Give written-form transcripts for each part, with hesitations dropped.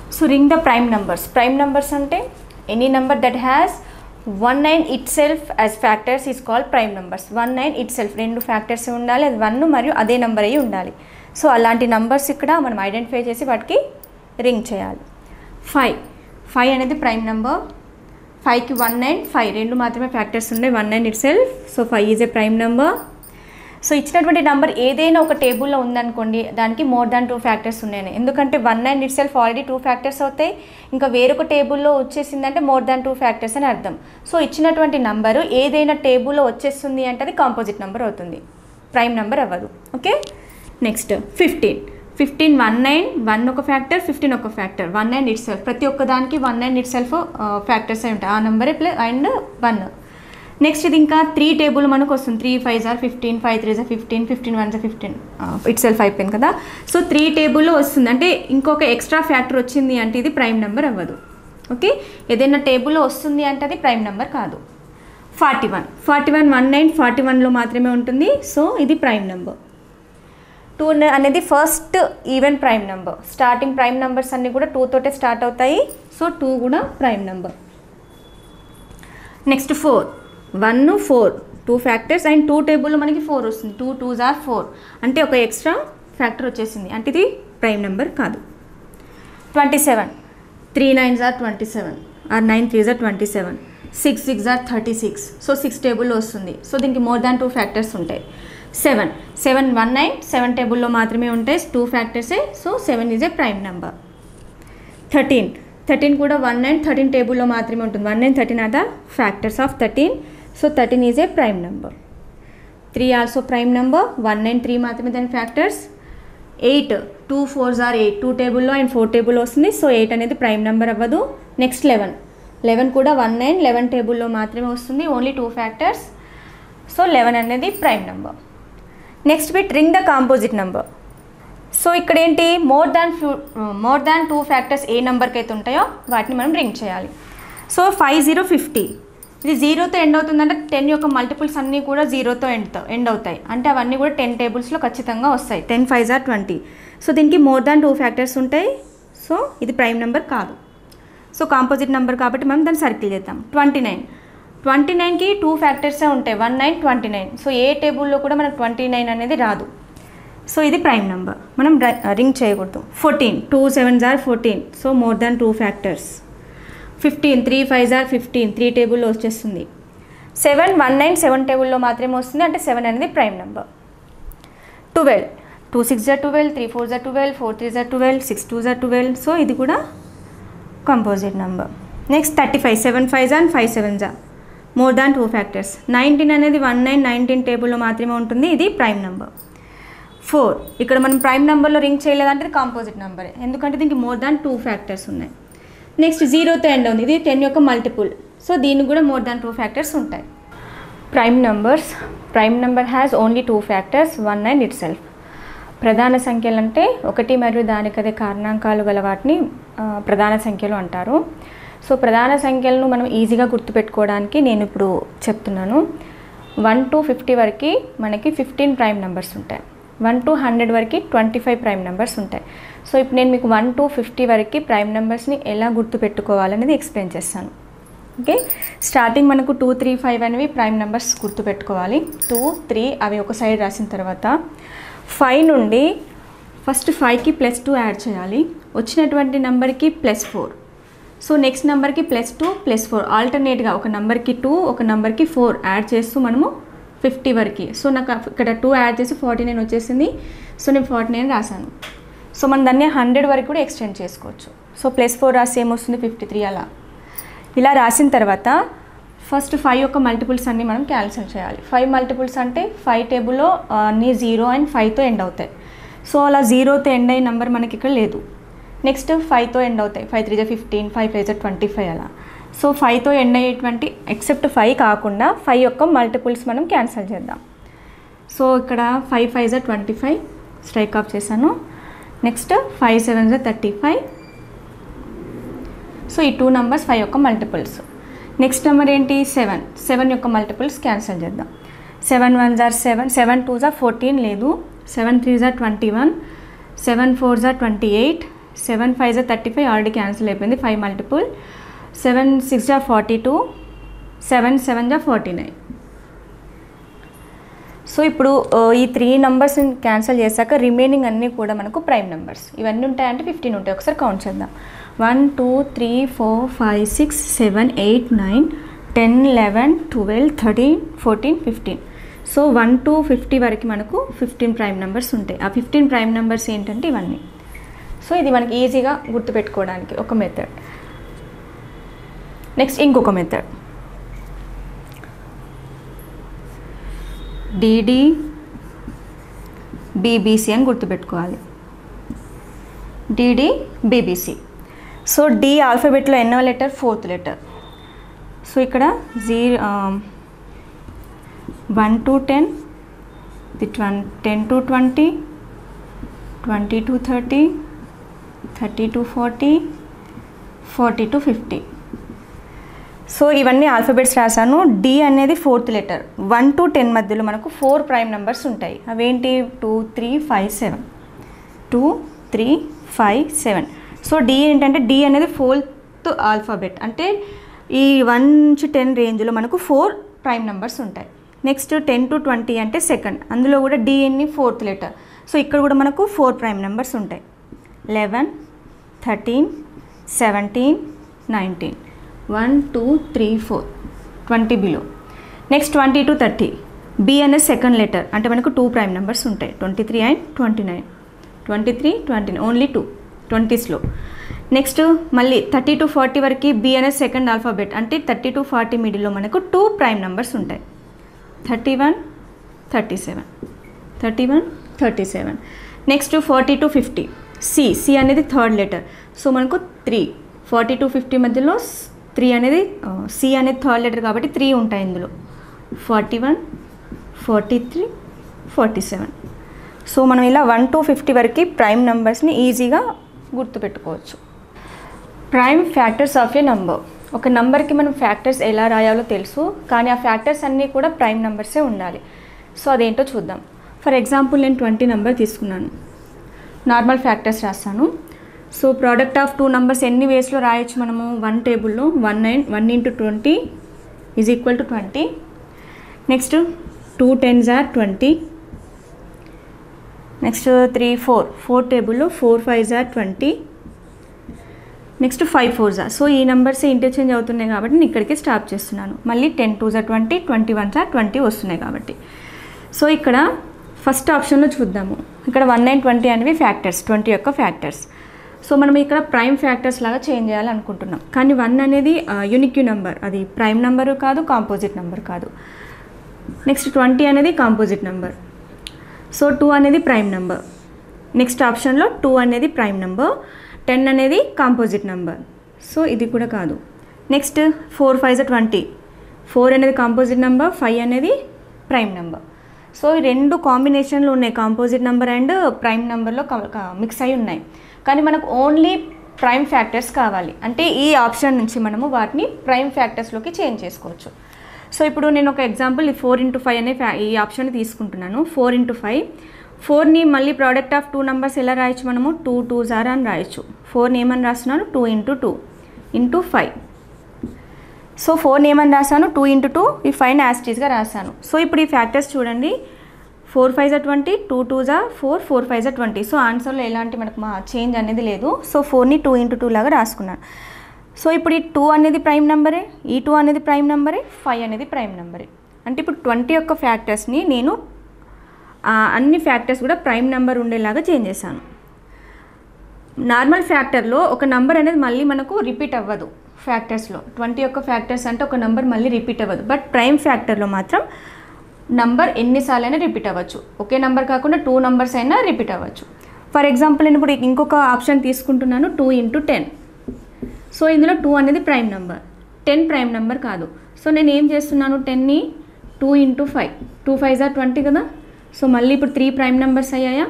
So ring the prime numbers. Prime numbers అంటే any number that has 19 itself as factors is called prime numbers. 19 itself, రెండు factors ఉండాలి, అది 1 మరియు అదే number అయ్యి ఉండాలి. సో అలాంటి నంబర్స్ ఇక్కడ మనం ఐడెంటిఫై చేసి వాటికి రింగ్ చేయాలి. 5 అనేది ప్రైమ్ నెంబర్. 5కి 19, 5 రెండు మాత్రమే ఫ్యాక్టర్స్ ఉన్నాయి, 19 itself. So 5 is a prime number. సో ఇచ్చినటువంటి నెంబర్ ఏదైనా ఒక టేబుల్లో ఉందనుకోండి, దానికి మోర్ దాన్ 2 ఫ్యాక్టర్స్ ఉన్నాయి. ఎందుకంటే 19 itself ఆల్రెడీ 2 ఫ్యాక్టర్స్ అవుతాయి, ఇంకా వేరొక టేబుల్లో వచ్చేసిందంటే మోర్ దాన్ 2 ఫ్యాక్టర్స్ అని అర్థం. సో ఇచ్చినటువంటి నెంబరు ఏదైనా టేబుల్లో వచ్చేస్తుంది అంటే అది కాంపోజిట్ నెంబర్ అవుతుంది, ప్రైమ్ నెంబర్ అవ్వదు. Okay, next 15. 19 1 ఒక ఫ్యాక్టర్, 15 ఒక ఫ్యాక్టర్. 19 itself, ప్రతి ఒక్క దానికి 19 itself ఫ్యాక్టర్స్ అయి ఉంటాయి, ఆ నెంబరే ప్లస్ అండ్ 1. నెక్స్ట్ ఇది ఇంకా 3 టేబుల్ మనకు వస్తుంది. 3 5s are 15, 5 3s are 15, 15 1s are 15 itself అయిపోయింది కదా. సో 3 టేబుల్లో వస్తుంది అంటే ఇంకొక ఎక్స్ట్రా ఫ్యాక్టర్ వచ్చింది అంటే ఇది ప్రైమ్ నెంబర్ అవ్వదు. ఓకే, ఏదైనా టేబుల్లో వస్తుంది అంటే అది ప్రైమ్ నెంబర్ కాదు. 41 19 41లో మాత్రమే ఉంటుంది, సో ఇది ప్రైమ్ నెంబర్. 2 అనేది first even prime number. Starting prime numbers అన్నీ కూడా 2 తోటే స్టార్ట్ అవుతాయి, సో 2 కూడా prime number. Next 4 1 4 2 factors and 2 టేబుల్లో మనకి 4 వస్తుంది. 2 2s are 4 అంటే ఒక ఎక్స్ట్రా ఫ్యాక్టర్ వచ్చేసింది అంటే ఇది ప్రైమ్ నెంబర్ కాదు. 27 3 9s are 27 are 9 3s are 27, 6 6s are 36. So 6 టేబుల్లో వస్తుంది, సో దీనికి మోర్ దాన్ 2 ఫ్యాక్టర్స్ ఉంటాయి. 7 19 7 టేబుల్లో మాత్రమే ఉంటాయి, 2 ఫ్యాక్టర్సే, so 7 is a prime number. 13 కూడా 19 13 టేబుల్లో మాత్రమే ఉంటుంది. 19 13 are the factors of 13, so 13 is a prime number. 3 also prime number. 19 3 మాత్రమే దాని ఫ్యాక్టర్స్. 8 2 4s are 8 2 టేబుల్లో అండ్ 4 టేబుల్లో వస్తుంది, సో 8 అనేది ప్రైమ్ నెంబర్ అవ్వదు. నెక్స్ట్ 11 కూడా 19 11 టేబుల్లో మాత్రమే వస్తుంది, ఓన్లీ 2 ఫ్యాక్టర్స్, సో 11 అనేది prime number. Next bit ring the composite number. So ఇక్కడ ఏంటి, మోర్ దాన్ 2 ఫ్యాక్టర్స్ ఏ నెంబర్కి అయితే ఉంటాయో వాటిని మనం రింగ్ చేయాలి. సో 5 0 50 ఇది 0తో ఎండ్ అవుతుందంటే 10 యొక్క మల్టిపుల్స్ అన్నీ కూడా 0తో ఎండ్ అవుతాయి అంటే అవన్నీ కూడా 10 టేబుల్స్లో ఖచ్చితంగా వస్తాయి. 10 5s are 20. సో దీనికి మోర్ దాన్ 2 ఫ్యాక్టర్స్ ఉంటాయి, సో ఇది ప్రైమ్ నెంబర్ కాదు. సో కాంపోజిట్ నెంబర్ కాబట్టి మనం దాన్ని సర్కిల్ చేద్దాం. 29కి 2 ఫ్యాక్టర్సే ఉంటాయి, 19 29. సో ఏ టేబుల్లో కూడా మనకు 29 అనేది రాదు, సో ఇది ప్రైమ్ నెంబర్, మనం రింగ్ చేయకూడదు. 14 2 7s are 14, so more than 2 factors. 15 3 5s are 15 3 టేబుల్లో వచ్చేస్తుంది. 7 19 7 టేబుల్లో మాత్రమే వస్తుంది అంటే 7 అనేది prime number. 12 2 6s are 12 3 4s are 12 4 3s are 12 6 2s are 12, so ఇది కూడా composite number. Next 35 7 5s and 5 7s are more than 2 factors. 19 అనేది 19 19 టేబుల్లో మాత్రమే ఉంటుంది, ఇది ప్రైమ్ నెంబర్. 4 ఇక్కడ మనం ప్రైమ్ నెంబర్లో రింగ్ చేయలేదంటే ఇది కాంపోజిట్ నెంబరే, ఎందుకంటే దీనికి మోర్ దాన్ 2 ఫ్యాక్టర్స్ ఉన్నాయి. నెక్స్ట్ 0తో ఎండ్ ఉంది, ఇది 10 యొక్క మల్టిపుల్, సో దీనికి కూడా మోర్ దాన్ 2 ఫ్యాక్టర్స్ ఉంటాయి. Prime number has only 2 factors 1 and itself. ప్రధాన సంఖ్యలు అంటే 1 మరియు దానికదే కారణాంకాలు గల వాటిని ప్రధాన సంఖ్యలు అంటారు. సో ప్రధాన సంఖ్యలను మనం ఈజీగా గుర్తుపెట్టుకోవడానికి నేను ఇప్పుడు చెప్తున్నాను. 1 to 50 వరకు మనకి 15 ప్రైమ్ నెంబర్స్ ఉంటాయి, 1 to 100 వరకు 25 ప్రైమ్ నెంబర్స్ ఉంటాయి. సో ఇప్పుడు నేను మీకు 1 to 50 వరకు ప్రైమ్ నెంబర్స్ని ఎలా గుర్తుపెట్టుకోవాలనేది ఎక్స్ప్లెయిన్ చేస్తాను. ఓకే, స్టార్టింగ్ మనకు 2 3 5 అనేవి ప్రైమ్ నెంబర్స్ గుర్తుపెట్టుకోవాలి. 2 3 అవి ఒక సైడ్ రాసిన తర్వాత 5 నుండి ఫస్ట్ 5కి +2 యాడ్ చేయాలి, వచ్చినటువంటి నెంబర్కి +4. సో నెక్స్ట్ నెంబర్కి +2 +4 ఆల్టర్నేట్గా ఒక నెంబర్కి 2 ఒక నెంబర్కి 4 యాడ్ చేస్తూ మనము 50 వరకు. సో నాకు ఇక్కడ 2 యాడ్ చేసి 49 వచ్చేసింది, సో నేను 49 రాశాను. సో మనం దాన్ని 100 వరకు కూడా ఎక్స్టెండ్ చేసుకోవచ్చు. సో +4 రాసి ఏమొస్తుంది 53. అలా ఇలా రాసిన తర్వాత ఫస్ట్ 5 యొక్క మల్టిపుల్స్ అన్నీ మనం క్యాన్సిల్ చేయాలి. 5 మల్టిపుల్స్ అంటే 5 టేబుల్లో అన్నీ 0 and 5తో ఎండ్ అవుతాయి. సో అలా 0తో ఎండ్ అయిన నెంబర్ మనకి ఇక్కడ లేదు. నెక్స్ట్ 5తో ఎండ్ అవుతాయి, 5 3 15 5 5 25 అలా. సో 5తో ఎండ్ అయ్యేటువంటి ఎక్సెప్ట్ 5 కాకుండా 5 యొక్క మల్టిపుల్స్ మనం క్యాన్సిల్ చేద్దాం. సో ఇక్కడ 5 5 25 స్ట్రైక్ ఆఫ్ చేశాను. నెక్స్ట్ 5 7 35. సో ఈ 2 నెంబర్స్ 5 యొక్క మల్టిపుల్స్. నెక్స్ట్ నెంబర్ ఏంటి 7 యొక్క మల్టిపుల్స్ క్యాన్సిల్ చేద్దాం. 7 1s are 7 2s are 14 లేదు, 7 3s are 21 7 4s are 28 7 5 జా 35 ఆల్రెడీ క్యాన్సిల్ అయిపోయింది 5 మల్టిపుల్ 7 6 జా 42 7 7 జా 49. సో ఇప్పుడు ఈ 3 నెంబర్స్ క్యాన్సిల్ చేశాక రిమైనింగ్ అన్నీ కూడా మనకు ప్రైమ్ నెంబర్స్. ఇవన్నీ ఉంటాయంటే 15 ఉంటాయి. ఒకసారి కౌంట్ చేద్దాం. 1 2 3 4 5 6 7 8 9 10 11 12 13 14 15. సో 1 to 50 వరకు మనకు 15 ప్రైమ్ నెంబర్స్ ఉంటాయి. ఆ 15 ప్రైమ్ నెంబర్స్ ఏంటంటే ఇవన్నీ. సో ఇది మనకి ఈజీగా గుర్తుపెట్టుకోవడానికి ఒక మెథడ్. నెక్స్ట్ ఇంకొక మెథడ్ డిడి బీబీసీ అని గుర్తుపెట్టుకోవాలి. DD BBC. సో డి ఆల్ఫాబెట్లో ఎన్నో లెటర్? 4th letter. సో ఇక్కడ 1 to 10, 10 to 20, 20 to 30, 30 to 40, 40 to 50. So ఇవన్నీ ఆల్ఫాబెట్స్ రాశాను. డి అనేది 4th లెటర్. 1 to 10 మధ్యలో మనకు 4 ప్రైమ్ నెంబర్స్ ఉంటాయి. అవేంటి? 2 3 5 7, 2 3 5 7. సో డి ఏంటంటే డి అనేది 4th ఆల్ఫాబెట్. అంటే ఈ 1 నుంచి 10 రేంజ్లో మనకు 4 ప్రైమ్ నెంబర్స్ ఉంటాయి. నెక్స్ట్ 10 to 20 అంటే సెకండ్. అందులో కూడా డి ఎన్ని? 4th letter. సో ఇక్కడ కూడా మనకు 4 ప్రైమ్ నెంబర్స్ ఉంటాయి. 11 13 17 19 1 2 3 4 20 బిలో. నెక్స్ట్ 20 to 30 బి అనేది సెకండ్ లెటర్. అంటే మనకు 2 ప్రైమ్ నెంబర్స్ ఉంటాయి. 23 and 29 23 29 ఓన్లీ 2 20స్లో. నెక్స్ట్ మళ్ళీ 30 to 40 వరకు బి అనేది సెకండ్ ఆల్ఫాబెట్. అంటే 30 to 40 మిడిల్లో మనకు 2 ప్రైమ్ నెంబర్స్ ఉంటాయి. 31 37 31 37. నెక్స్ట్ 40 to 50 సి అనేది థర్డ్ లెటర్. సో మనకు 3 40 to 50 మధ్యలో 3 అనేది సి అనేది థర్డ్ లెటర్ కాబట్టి 3 ఉంటాయి ఇందులో. 41 43 47. సో మనం ఇలా 1 to 50 వరకు ప్రైమ్ నెంబర్స్ని ఈజీగా గుర్తుపెట్టుకోవచ్చు. Prime factors of a number. ఒక నెంబర్కి మనం ఫ్యాక్టర్స్ ఎలా రాయాలో తెలుసు, కానీ ఆ ఫ్యాక్టర్స్ అన్నీ కూడా ప్రైమ్ నెంబర్సే ఉండాలి. సో అదేంటో చూద్దాం. ఫర్ ఎగ్జాంపుల్ నేను 20 నెంబర్ తీసుకున్నాను. నార్మల్ ఫ్యాక్టర్స్ రాస్తాను. సో ప్రోడక్ట్ ఆఫ్ 2 నెంబర్స్ ఎన్ని వేస్లో రాయొచ్చు మనము? 1 టేబుల్లో 1 into 20 is equal to 20. Next 2 10s are 20. Next 3 4 టేబుల్లో 4 5s are 20. Next 5 4s are. So ఈ నెంబర్స్ ఇంటర్చేంజ్ అవుతున్నాయి కాబట్టి నేను ఇక్కడికి స్టాప్ చేస్తున్నాను. మళ్ళీ 10 2s are 20, 21s are 20 వస్తున్నాయి కాబట్టి. సో ఇక్కడ ఫస్ట్ ఆప్షన్లో చూద్దాము. ఇక్కడ 1 and 20 అనేవి ఫ్యాక్టర్స్, 20 యొక్క ఫ్యాక్టర్స్. సో మనం ఇక్కడ ప్రైమ్ ఫ్యాక్టర్స్ లాగా చేంజ్ చేయాలనుకుంటున్నాం. కానీ 1 అనేది యూనిక్ నెంబర్, అది ప్రైమ్ నెంబరు కాదు, కాంపోజిట్ నెంబర్ కాదు. నెక్స్ట్ 20 అనేది కాంపోజిట్ నెంబర్. సో 2 అనేది ప్రైమ్ నెంబర్. నెక్స్ట్ ఆప్షన్లో 2 అనేది ప్రైమ్ నెంబర్, 10 అనేది కాంపోజిట్ నెంబర్. సో ఇది కూడా కాదు. Next 4 5s are 20. 4 అనేది కాంపోజిట్ నెంబర్, 5 అనేది ప్రైమ్ నెంబర్. సో ఈ రెండు కాంబినేషన్లో ఉన్నాయి, కాంపోజిట్ నెంబర్ అండ్ ప్రైమ్ నెంబర్లో మిక్స్ అయి ఉన్నాయి. కానీ మనకు ఓన్లీ ప్రైమ్ ఫ్యాక్టర్స్ కావాలి. అంటే ఈ ఆప్షన్ నుంచి మనము వాటిని ప్రైమ్ ఫ్యాక్టర్స్లోకి చేంజ్ చేసుకోవచ్చు. సో ఇప్పుడు నేను ఒక ఎగ్జాంపుల్ 4 into 5 అనే ఈ ఆప్షన్ తీసుకుంటున్నాను. 4 into 5. 4ని మళ్ళీ ప్రోడక్ట్ ఆఫ్ 2 నెంబర్స్ ఎలా రాయొచ్చు మనము? 2 2s are అని రాయొచ్చు. 4ని ఏమని రాస్తున్నాను? 2 into 2 into 5. సో 4ని ఏమని రాశాను? 2 into 2. ఈ 5ని యాస్టీస్గా రాశాను. సో ఇప్పుడు ఈ ఫ్యాక్టర్స్ చూడండి. 4 5s are 20, 2 2s are 4, 4 5s are 20. So ఆన్సర్లో ఎలాంటి మనకు చేంజ్ అనేది లేదు. సో 4ని 2 into 2 లాగా రాసుకున్నాను. సో ఇప్పుడు ఈ 2 అనేది ప్రైమ్ నెంబరే, ఈ 2 అనేది ప్రైమ్ నెంబరే, 5 అనేది ప్రైమ్ నెంబరే. అంటే ఇప్పుడు 20 యొక్క ఫ్యాక్టర్స్ని నేను అన్ని ఫ్యాక్టర్స్ కూడా ప్రైమ్ నెంబర్ ఉండేలాగా చేంజ్ చేశాను. నార్మల్ ఫ్యాక్టర్లో ఒక నెంబర్ అనేది మళ్ళీ మనకు రిపీట్ అవ్వదు. ఫ్యాక్టర్స్లో 20 యొక్క ఫ్యాక్టర్స్ అంటే ఒక నెంబర్ మళ్ళీ రిపీట్ అవ్వదు. బట్ ప్రైమ్ ఫ్యాక్టర్లో మాత్రం నంబర్ ఎన్నిసార్లు అయినా రిపీట్ అవ్వచ్చు. ఒకే నెంబర్ కాకుండా 2 నెంబర్స్ అయినా రిపీట్ అవ్వచ్చు. ఫర్ ఎగ్జాంపుల్ నేను ఇప్పుడు ఇంకొక ఆప్షన్ తీసుకుంటున్నాను, 2 into 10. సో ఇందులో 2 అనేది ప్రైమ్ నెంబర్, 10 ప్రైమ్ నెంబర్ కాదు. సో నేను ఏం చేస్తున్నాను? 10ని 2 into 5, 2 5s are 20 కదా. సో మళ్ళీ ఇప్పుడు 3 ప్రైమ్ నెంబర్స్ అయ్యాయా?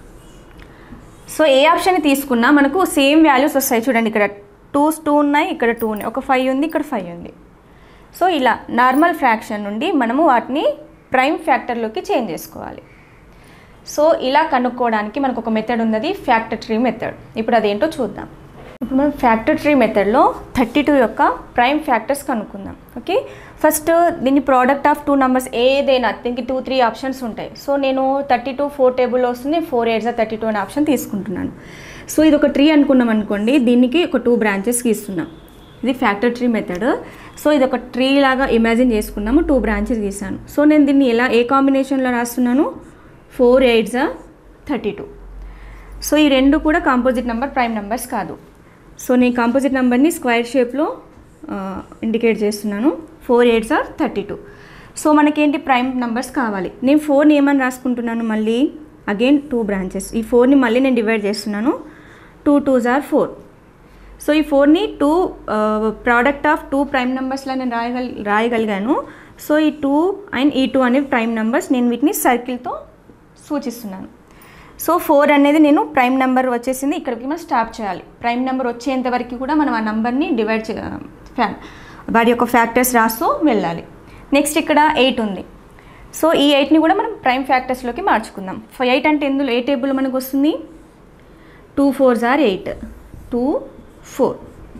సో ఏ ఆప్షన్ తీసుకున్నా మనకు సేమ్ వాల్యూస్ వస్తాయి. చూడండి, ఇక్కడ 2 ఉన్నాయి, ఇక్కడ 2 ఉన్నాయి, ఒక 5 ఉంది, ఇక్కడ 5 ఉంది. సో ఇలా నార్మల్ ఫ్రాక్షన్ నుండి మనము వాటిని ప్రైమ్ ఫ్యాక్టర్లోకి చేంజ్ చేసుకోవాలి. సో ఇలా కనుక్కోవడానికి మనకు ఒక మెథడ్ ఉన్నది ఫ్యాక్టర్ ట్రీ మెథడ్. ఇప్పుడు అదేంటో చూద్దాం. ఇప్పుడు మనం ఫ్యాక్టర్ ట్రీ మెథడ్లో 32 యొక్క ప్రైమ్ ఫ్యాక్టర్స్ కనుక్కుందాం. ఓకే, ఫస్ట్ దీన్ని ప్రోడక్ట్ ఆఫ్ 2 నెంబర్స్ ఏదైనా దీనికి 2-3 ఆప్షన్స్ ఉంటాయి. సో నేను 32 4 టేబుల్లో వస్తుంది, 4 8 32 అనే ఆప్షన్ తీసుకుంటున్నాను. సో ఇది ఒక ట్రీ అనుకున్నాం అనుకోండి, దీనికి ఒక 2 బ్రాంచెస్ గీస్తున్నాం. ఇది ఫ్యాక్టర్ ట్రీ మెథడ్. సో ఇది ఒక ట్రీ లాగా ఇమాజిన్ చేసుకున్నాము, 2 బ్రాంచెస్ గీసాను. సో నేను దీన్ని ఎలా ఏ కాంబినేషన్లో రాస్తున్నాను, 4 8 32. సో ఈ రెండు కూడా కాంపోజిట్ నెంబర్, ప్రైమ్ నెంబర్స్ కాదు. సో నేను కాంపోజిట్ నెంబర్ని స్క్వేర్ షేప్లో ఇండికేట్ చేస్తున్నాను. 4 8 32. సో మనకేంటి ప్రైమ్ నెంబర్స్ కావాలి. నేను 4ని ఏమని రాసుకుంటున్నాను, మళ్ళీ అగైన్ 2 బ్రాంచెస్. ఈ 4ని మళ్ళీ నేను డివైడ్ చేస్తున్నాను. 2 2 4. సో ఈ 4ని 2 ప్రోడక్ట్ ఆఫ్ 2 ప్రైమ్ నెంబర్స్లో నేను రాయగలిగాను. సో ఈ 2 అండ్ ఈ 2 అనేవి ప్రైమ్ నెంబర్స్. నేను వీటిని సర్కిల్తో సూచిస్తున్నాను. సో 4 అనేది నేను ప్రైమ్ నెంబర్ వచ్చేసింది, ఇక్కడికి మనం స్టాప్ చేయాలి. ప్రైమ్ నెంబర్ వచ్చేంత వరకు కూడా మనం ఆ నెంబర్ని డివైడ్ వాటి యొక్క ఫ్యాక్టర్స్ రాస్తూ వెళ్ళాలి. నెక్స్ట్ ఇక్కడ 8 ఉంది. సో ఈ 8ని కూడా మనం ప్రైమ్ ఫ్యాక్టర్స్లోకి మార్చుకుందాం. 8 అంటే ఇందులో ఏ టేబుల్ మనకు వస్తుంది, 2 4 8 2 4.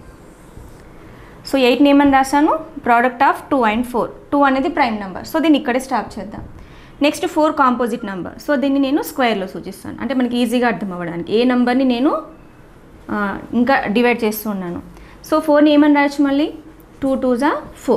సో 8ని ఏమని రాశాను, ప్రోడక్ట్ ఆఫ్ 2 and 4. 2 అనేది ప్రైమ్ నెంబర్. సో దీన్ని ఇక్కడే స్టాప్ చేద్దాం. Next 4 composite number. సో దీన్ని నేను స్క్వేర్లో సూచిస్తాను, అంటే మనకి ఈజీగా అర్థం అవ్వడానికి. ఏ నెంబర్ని నేను ఇంకా డివైడ్ చేస్తూ ఉన్నాను. సో 4ని ఏమని రాయొచ్చు, మళ్ళీ 2 2 4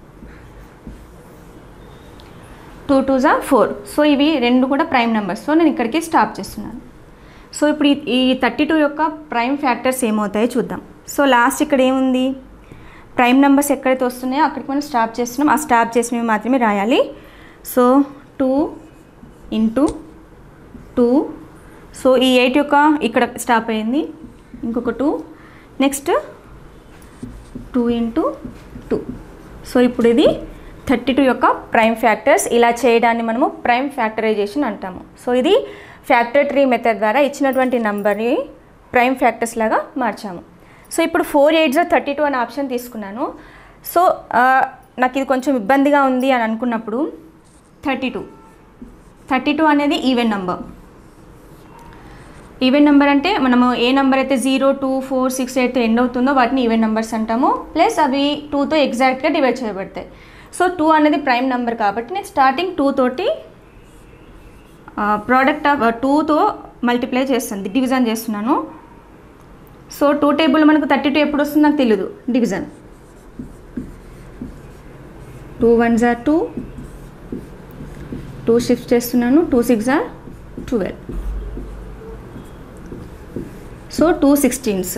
2 2 4. సో ఇవి రెండు కూడా ప్రైమ్ నెంబర్స్. సో నేను ఇక్కడికి స్టాప్ చేస్తున్నాను. సో ఇప్పుడు ఈ 32 యొక్క ప్రైమ్ ఫ్యాక్టర్స్ ఏమవుతాయో చూద్దాం. సో లాస్ట్ ఇక్కడ ఏముంది, ప్రైమ్ నెంబర్స్ ఎక్కడైతే వస్తున్నాయో అక్కడికి మనం స్టాప్ చేస్తున్నాం. ఆ స్టాప్ చేసినవి మాత్రమే రాయాలి. So 2 into 2. సో ఈ 8 యొక్క ఇక్కడ స్టాప్ అయింది, ఇంకొక 2. Next 2 into 2. సో ఇప్పుడు ఇది 32 యొక్క ప్రైమ్ ఫ్యాక్టర్స్. ఇలా చేయడాన్ని మనము ప్రైమ్ ఫ్యాక్టరైజేషన్ అంటాము. సో ఇది ఫ్యాక్టర్ ట్రీ మెథడ్ ద్వారా ఇచ్చినటువంటి నెంబర్ని ప్రైమ్ ఫ్యాక్టర్స్ లాగా మార్చాము. సో ఇప్పుడు 4 8 32 అనే ఆప్షన్ తీసుకున్నాను. సో నాకు ఇది కొంచెం ఇబ్బందిగా ఉంది అని అనుకున్నప్పుడు 32 అనేది ఈవెన్ నెంబర్. ఈవెన్ నెంబర్ అంటే మనము ఏ నెంబర్ అయితే 0 2 4 6 8తో ఎండ్ అవుతుందో వాటిని ఈవెన్ నెంబర్స్ అంటాము. ప్లస్ అవి 2తో ఎగ్జాక్ట్గా డివైడ్ చేయబడతాయి. సో 2 అనేది ప్రైమ్ నెంబర్ కాబట్టి నేను స్టార్టింగ్ 2 తోటి ప్రోడక్ట్ ఆఫ్ 2తో మల్టిప్లై చేస్తాను, డివిజన్ చేస్తున్నాను. సో 2 టేబుల్ మనకు 32 ఎప్పుడు వస్తుంది నాకు తెలియదు, డివిజన్. 2 1 2, 2 షిఫ్ట్ చేస్తున్నాను. 2 6 12. So 2 16s.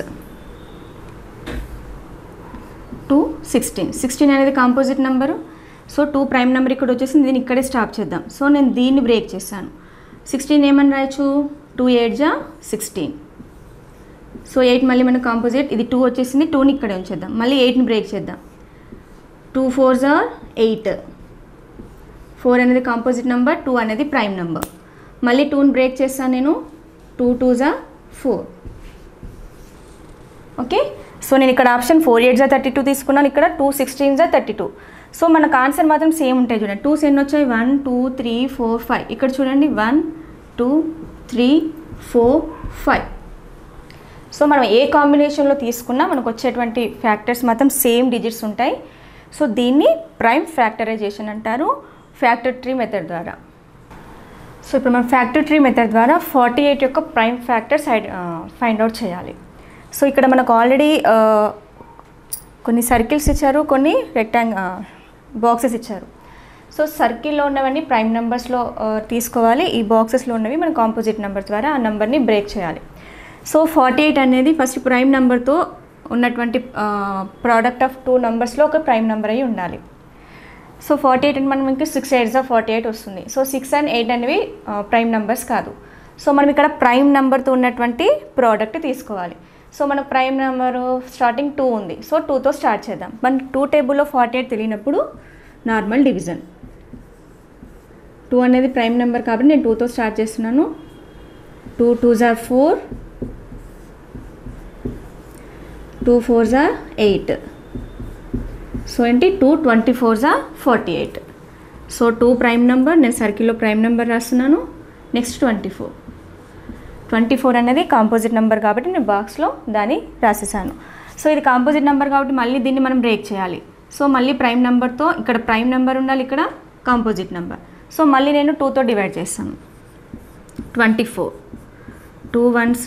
2 16 అనేది composite number. So 2 prime number ఇక్కడ వచ్చేసింది, దీన్ని ఇక్కడే స్టాప్ చేద్దాం. సో నేను దీన్ని బ్రేక్ చేశాను. 16 ఏమని రాయొచ్చు, 2 8 16. సో 8 మళ్ళీ మనకు కాంపోజిట్, ఇది 2 వచ్చేసింది, 2ని ఇక్కడే ఉంచేద్దాం. మళ్ళీ 8ని బ్రేక్ చేద్దాం. 2 4 8. 4 అనేది కాంపోజిట్ నెంబర్, 2 అనేది ప్రైమ్ నెంబర్. మళ్ళీ 2ని బ్రేక్ చేస్తాను నేను. 2 2 4. ఓకే, సో నేను ఇక్కడ ఆప్షన్ 4 8 32 తీసుకున్నాను, ఇక్కడ 2 16 32. సో మనకు ఆన్సర్ మాత్రం సేమ్ ఉంటాయి. చూడండి 2s ఎన్ని వచ్చాయి, 1 2 3 4 5. ఇక్కడ చూడండి 1 2 3 4 5. సో మనం ఏ కాంబినేషన్లో తీసుకున్నా మనకు వచ్చేటువంటి ఫ్యాక్టర్స్ మాత్రం సేమ్ డిజిట్స్ ఉంటాయి. సో దీన్ని ప్రైమ్ ఫ్యాక్టరైజేషన్ అంటారు ఫ్యాక్టర్ ట్రీ మెథడ్ ద్వారా. సో ఇప్పుడు మనం ఫ్యాక్టర్ ట్రీ మెథడ్ ద్వారా 48 యొక్క ప్రైమ్ ఫ్యాక్టర్స్ ఫైండ్ అవుట్ చేయాలి. సో ఇక్కడ మనకు ఆల్రెడీ కొన్ని సర్కిల్స్ ఇచ్చారు, కొన్ని బాక్సెస్ ఇచ్చారు. సో సర్కిల్లో ఉన్నవన్నీ ప్రైమ్ నెంబర్స్లో తీసుకోవాలి, ఈ బాక్సెస్లో ఉన్నవి మన కాంపోజిట్ నెంబర్ ద్వారా ఆ నెంబర్ని బ్రేక్ చేయాలి. సో 48 అనేది ఫస్ట్ ప్రైమ్ నెంబర్తో ఉన్నటువంటి ప్రోడక్ట్ ఆఫ్ 2 నెంబర్స్లో ఒక ప్రైమ్ నెంబర్ అయి ఉండాలి. సో 48 అంటే మనం ఇంకా 6 8 48 వస్తుంది. సో 6 and 8 అనేవి ప్రైమ్ నెంబర్స్ కాదు. సో మనం ఇక్కడ ప్రైమ్ నెంబర్తో ఉన్నటువంటి ప్రోడక్ట్ తీసుకోవాలి. సో మనకు ప్రైమ్ నెంబరు స్టార్టింగ్ 2 ఉంది. సో 2తో స్టార్ట్ చేద్దాం. మన 2 టేబుల్లో 48 తెలియనప్పుడు నార్మల్ డివిజన్. 2 అనేది ప్రైమ్ నెంబర్ కాబట్టి నేను 2తో స్టార్ట్ చేస్తున్నాను. 2 2 4, 2 4 8. సో ఏంటి 2 24 48. సో 2 ప్రైమ్ నెంబర్, నేను సర్కిల్లో ప్రైమ్ నెంబర్ రాస్తున్నాను. నెక్స్ట్ 24. 24 అనేది కాంపోజిట్ నెంబర్ కాబట్టి నేను బాక్స్లో దాన్ని రాసేసాను. సో ఇది కాంపోజిట్ నెంబర్ కాబట్టి మళ్ళీ దీన్ని మనం బ్రేక్ చేయాలి. సో మళ్ళీ ప్రైమ్ నెంబర్తో ఇక్కడ ప్రైమ్ నెంబర్ ఉండాలి, ఇక్కడ కాంపోజిట్ నెంబర్. సో మళ్ళీ నేను 2తో డివైడ్ చేస్తాను. 24 2 1s,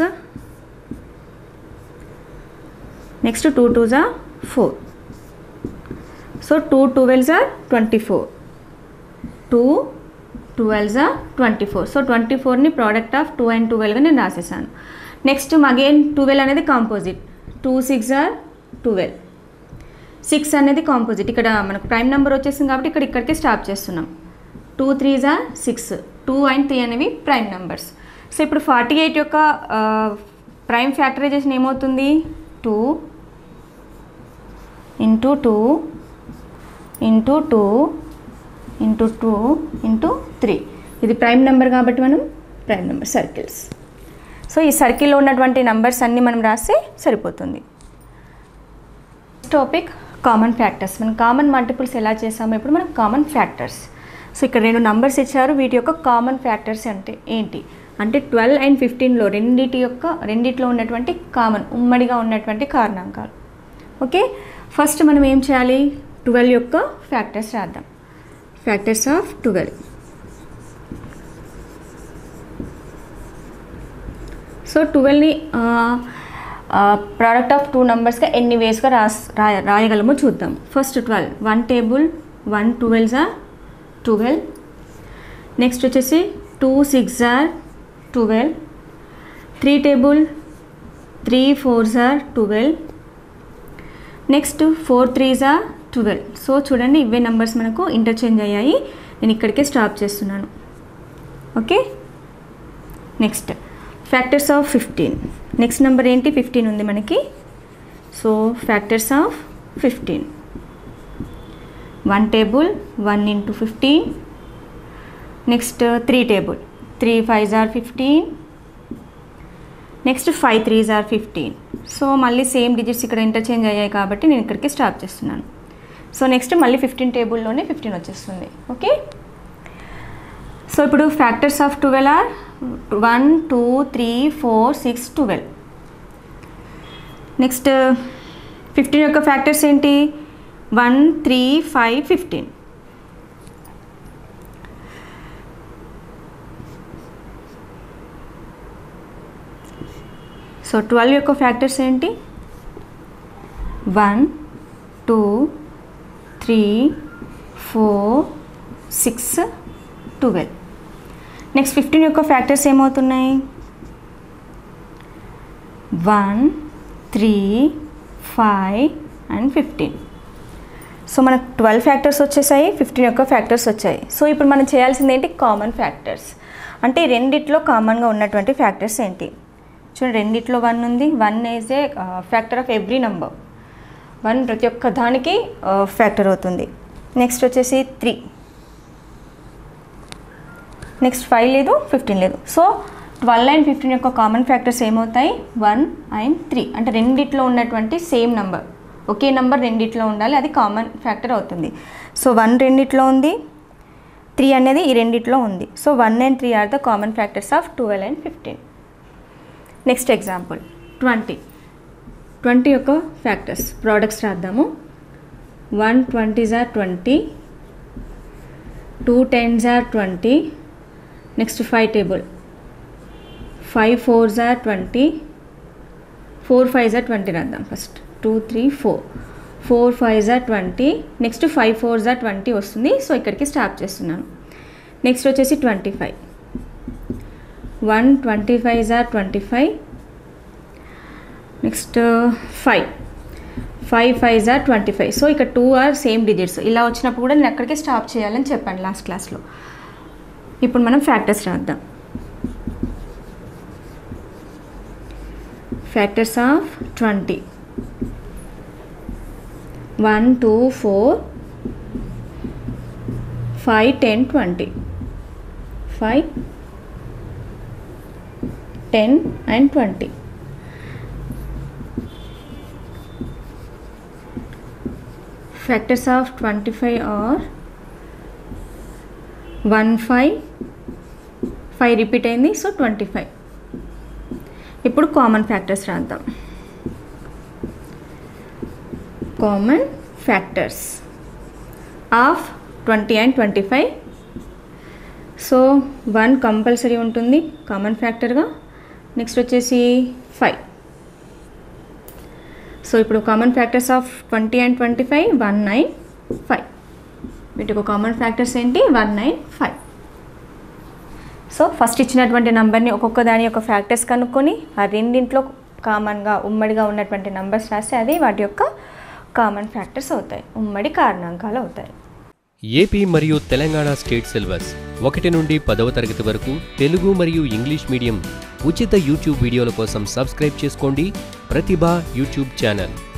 next 2 2s are 4. So 2 12s are 24, 2 12s are 24. So 24ని ప్రోడక్ట్ ఆఫ్ 2 and 12గా నేను రాసేసాను. నెక్స్ట్ అగైన్ 12 అనేది కాంపోజిట్, 2 6 are 12. 6 అనేది కాంపోజిట్, ఇక్కడ మనకు ప్రైమ్ నెంబర్ వచ్చేసింది కాబట్టి ఇక్కడికే స్టాప్ చేస్తున్నాం. 2 3s are 6, 2 and 3 అనేవి ప్రైమ్ నెంబర్స్. సో ఇప్పుడు 48 యొక్క ప్రైమ్ ఫ్యాక్టరైజేషన్ ఏమవుతుంది? 2 into 2 into 2 into 2 into 3. ఇది ప్రైమ్ నెంబర్ కాబట్టి మనం ప్రైమ్ నెంబర్ సర్కిల్స్. సో ఈ సర్కిల్లో ఉన్నటువంటి నెంబర్స్ అన్నీ మనం రాస్తే సరిపోతుంది. Topic common factors. మనం కామన్ మల్టిపుల్స్ ఎలా చేసామో ఇప్పుడు మనం కామన్ ఫ్యాక్టర్స్. సో ఇక్కడ 2 నంబర్స్ ఇచ్చారు, వీటి యొక్క కామన్ ఫ్యాక్టర్స్ అంటే ఏంటి అంటే 12 and 15లో రెండిట్లో ఉన్నటువంటి కామన్ ఉమ్మడిగా ఉన్నటువంటి కారణాంకాలు. ఓకే, ఫస్ట్ మనం ఏం చేయాలి? 12 యొక్క ఫ్యాక్టర్స్ రాద్దాం. Factors of 12. సో 12ని ప్రోడక్ట్ ఆఫ్ 2 నంబర్స్గా ఎన్ని వేస్గా రాయగలమో చూద్దాం. First 12, 1 table 1 12s are 12. Next వచ్చేసి 2 6s are 12. 3 table 3 4s are 12. Next 4 3s are 12. So చూడండి ఇవే నెంబర్స్ మనకు ఇంటర్చేంజ్ అయ్యాయి, నేను ఇక్కడికే స్టాప్ చేస్తున్నాను. Okay, next factors of 15. Next number ఏంటి? 15 ఉంది మనకి. So factors of 15, 1 table 1 into 15. Next 3 table 3 5s are 15. Next 5 3s are 15. So మళ్ళీ సేమ్ డిజిట్స్ ఇక్కడ ఇంటర్చేంజ్ అయ్యాయి కాబట్టి నేను ఇక్కడికి స్టాప్ చేస్తున్నాను. సో నెక్స్ట్ మళ్ళీ 15 టేబుల్లోనే 15 వచ్చేస్తుంది. ఓకే, సో ఇప్పుడు ఫ్యాక్టర్స్ ఆఫ్ 12 ఆర్ 1 2 3 4 6 12. నెక్స్ట్ 15 యొక్క ఫ్యాక్టర్స్ ఏంటి? 1 3 5 15. సో 12 యొక్క ఫ్యాక్టర్స్ ఏంటి? 1 2 3 4 6 12. నెక్స్ట్ 15 యొక్క ఫ్యాక్టర్స్ ఏమవుతున్నాయి? 1 3 5 and 15. సో మనకు 12 ఫ్యాక్టర్స్ వచ్చేసాయి, 15 యొక్క ఫ్యాక్టర్స్ వచ్చాయి. సో ఇప్పుడు మనం చేయాల్సింది ఏంటి? Common factors. అంటే రెండిట్లో కామన్గా ఉన్నటువంటి ఫ్యాక్టర్స్ ఏంటి? చూడండి, రెండిట్లో 1 ఉంది. 1 is a factor of every number. 1 ప్రతి ఒక్క దానికి ఫ్యాక్టర్ అవుతుంది. నెక్స్ట్ వచ్చేసి 3. నెక్స్ట్ 5 లేదు, 15 లేదు. సో 12 and 15 యొక్క కామన్ ఫ్యాక్టర్స్ ఏమవుతాయి? 1 and 3. అంటే రెండిట్లో ఉన్నటువంటి సేమ్ నెంబర్, ఒకే నెంబర్ రెండిట్లో ఉండాలి, అది కామన్ ఫ్యాక్టర్ అవుతుంది. సో 1 రెండిట్లో ఉంది, 3 అనేది ఈ రెండిట్లో ఉంది. So 1 and 3 are the common factors of 12 and 15. Next example 20 యొక్క ఫ్యాక్టర్స్ ప్రోడక్ట్స్ రాద్దాము. 1 20s are 20, 2 10s are 20. Next 5 table 5 4s are 20, 4 5s are 20 రాద్దాం. First 2 3 4, 4 5s are 20. Next 5 4s are 20 వస్తుంది. సో ఇక్కడికి స్టాప్ చేస్తున్నాను. నెక్స్ట్ వచ్చేసి 25, 1 25s are 25. Next 5 5s are 25. So ఇక్కడ 2 are same digits. ఇలా వచ్చినప్పుడు కూడా నేను అక్కడికే స్టాప్ చేయాలని చెప్పాను లాస్ట్ క్లాస్లో. ఇప్పుడు మనం ఫ్యాక్టర్స్ రాద్దాం. Factors of 20, 1 2 4 5 10 20. 5 10 and 20. Factors of 25 are 1 5 5 repeat అయింది, సో 25. ఇప్పుడు కామన్ ఫ్యాక్టర్స్ రాద్దాం. Common factors of 20 and 25. So 1 compulsory ఉంటుంది కామన్ ఫ్యాక్టర్గా. నెక్స్ట్ వచ్చేసి 5. సో ఇప్పుడు కామన్ ఫ్యాక్టర్స్ ఆఫ్ 20 and 25 1, 9, 5. వీటికి కామన్ ఫ్యాక్టర్స్ ఏంటి? 1, 9, 5. సో ఫస్ట్ ఇచ్చినటువంటి నెంబర్ని ఒక్కొక్క దాని యొక్క ఫ్యాక్టర్స్ కనుక్కొని ఆ రెండింట్లో కామన్గా ఉమ్మడిగా ఉన్నటువంటి నెంబర్స్ రాస్తే అది వాటి యొక్క కామన్ ఫ్యాక్టర్స్ అవుతాయి, ఉమ్మడి కారణాంకాలు అవుతాయి. ఏపీ మరియు తెలంగాణ స్టేట్ సిలబస్ 1 నుండి 10వ తరగతి వరకు తెలుగు మరియు ఇంగ్లీష్ మీడియం ఉచిత యూట్యూబ్ వీడియోల కోసం సబ్స్క్రైబ్ చేసుకోండి ప్రతిభ యూట్యూబ్ ఛానల్.